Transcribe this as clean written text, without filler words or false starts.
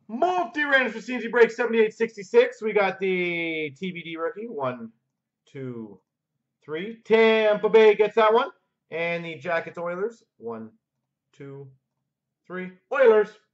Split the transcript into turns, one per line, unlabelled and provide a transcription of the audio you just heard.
Multi-range for C&C break 7866. We got the TBD rookie. 1, 2, 3. Tampa Bay gets that one. And the Jackets Oilers. 1, 2, 3. Oilers.